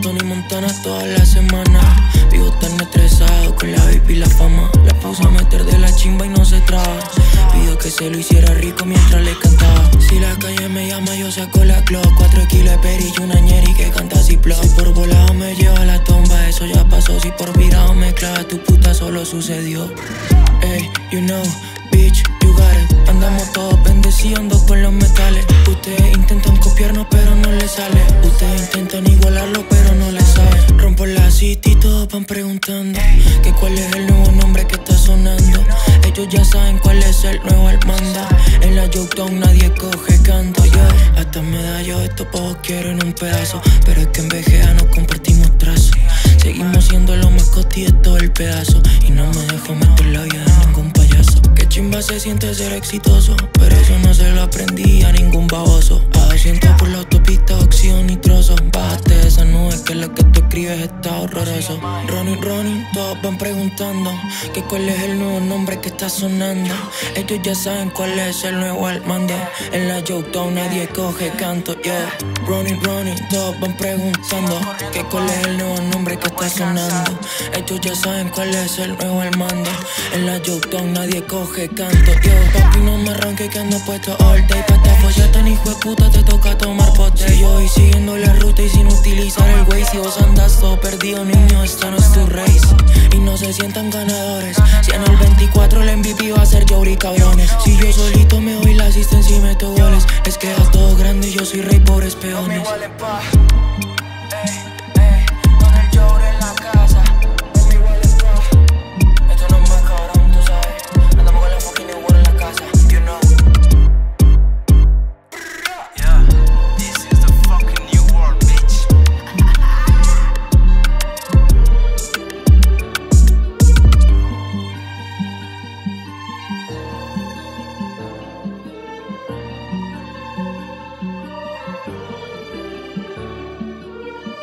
Tony Montana toda la semana. Vivo tan estresado con la baby y la fama. La puse a meter de la chimba y no se traba. Pidió que se lo hiciera rico mientras le cantaba. Si la calle me llama yo saco la clock. 4 kilos de peri y una ñeri que canta así plop. Si por volado me lleva a la tumba, eso ya pasó. Si por virado me clava tu puta, solo sucedió. Ey, you know, bitch, you got it. Andamos todos bendeciendo con los metales. Ustedes intentan copiarnos pero no les sale. Ustedes intentan igualarlo pero no les sabe. Rompo la city y todos van preguntando que cuál es el nuevo nombre que está sonando. Ellos ya saben cuál es el nuevo al manda. En la Joketown nadie coge canto, yo. Hasta medallo estos pavos quieren un pedazo. Pero es que en BGA no compartimos trazo. Seguimos siendo los más costi de todo el pedazo. Y no me dejo meter la vida de ningún payaso. Que chimba se siente ser exitoso, pero eso no se lo aprendí a ningún baboso. A 200 por la autopista, óxido nitroso. Bájate de esa nube que lo que tú escribes está horroroso. Running, todos van preguntando que cuál es el nuevo nombre que está sonando. Ellos ya saben cuál es el nuevo al mando. En la Joketown nadie coge canto, yeah. Running, todos van preguntando que cuál es el nuevo nombre que está sonando. Ellos ya saben cuál es el nuevo al mando. En la Joketown nadie coge canto, yo. Papi no me arranque que ando puesto all day. Pa' esta folla tan hijo de puta te toca tomar pote. Yo voy siguiendo la ruta y sin utilizar el Waze. Si vos andas todo perdido, niño, esta no es tu race. Y no se sientan ganadores. Si en el 24 el MVP va a ser Jory, cabrones. Si yo solito me doy la asistencia y meto goles. Les queda todo grande y yo soy rey, pobres peones.